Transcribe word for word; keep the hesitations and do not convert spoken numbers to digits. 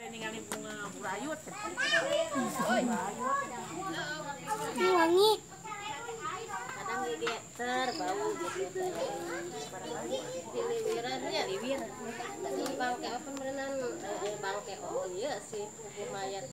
ningali bunga burayot. Wangi. Kadang geger bau gitu. Piliwirannya liwir. Bangke apa berenang bangke oh iya sih kubur mayat.